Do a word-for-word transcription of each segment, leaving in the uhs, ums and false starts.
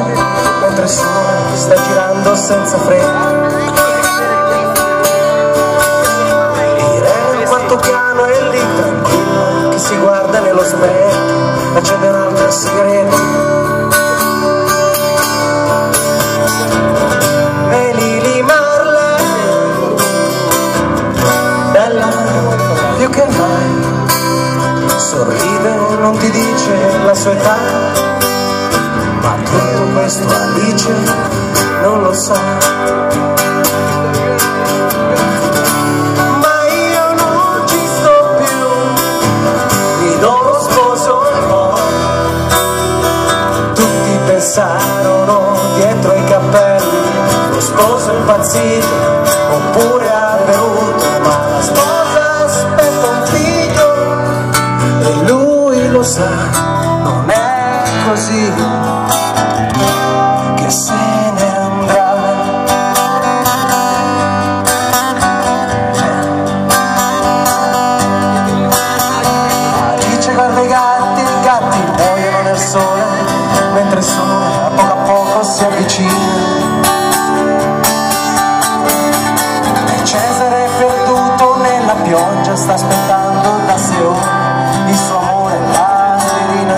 mentre il sole sta girando senza fretta. Irene al quarto piano è lì tranquilla che si guarda nello specchio, accende un'altra sigaretta. E Lili Marley, bella più che mai, sorride, non ti dice la sua età, ma tutto questo Alice non lo sa. Ma io non ci sto più, mi do lo sposo e poi tutti pensarono dietro i cappelli, lo sposo è impazzito oppure ha bevuto, ma la sposa aspetta un figlio e lui lo sa, non è così che se ne andrà. Alice guarda i gatti, i gatti muoiono nel sole, mentre il sole a poco a poco si avvicina. E Cesare è perduto nella pioggia, sta aspettando da sei ore il suo amore, ballerina.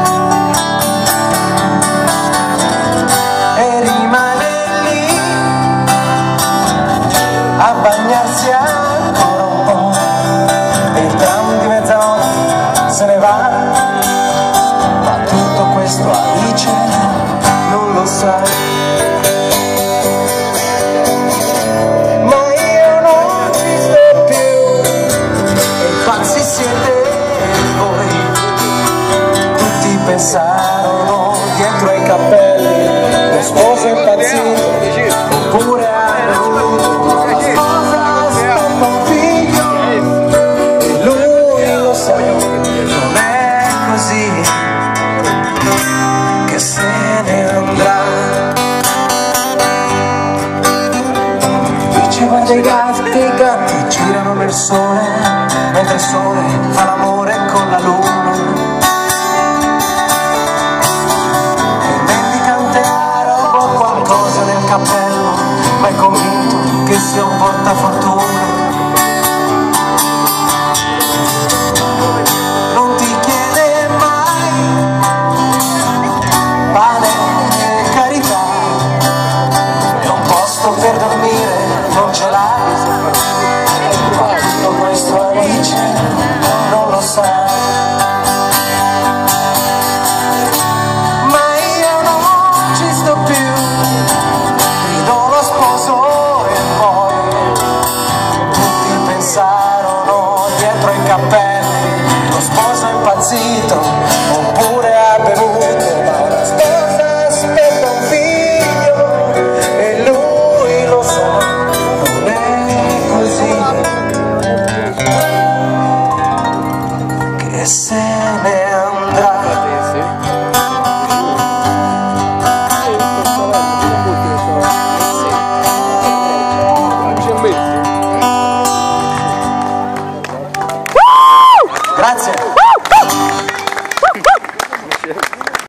E rimane lì a bagnarsi ancora un po', e il tram di mezzanotte se ne va, ma tutto questo Alice non lo sa. Ma io non ci sto più, e i pazzi siete voi, tutti pensarono dietro ai cappelli, lo sposo è impazzito oppure ha bevuto, la sposa aspetta un figlio e lui lo sa, non è così che se ne andrà. Dice guarda i gatti, i gatti girano nel sole, mentre il sole fa l'amore con la luna. E il mendicante arabo ha qualcosa nel cappello, ma è convinto